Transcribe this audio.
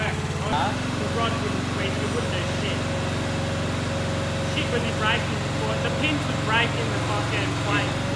back. The rod wouldn't squeeze, it wouldn't do shit. Shit would be breaking before, the pins would break in the fucking plate.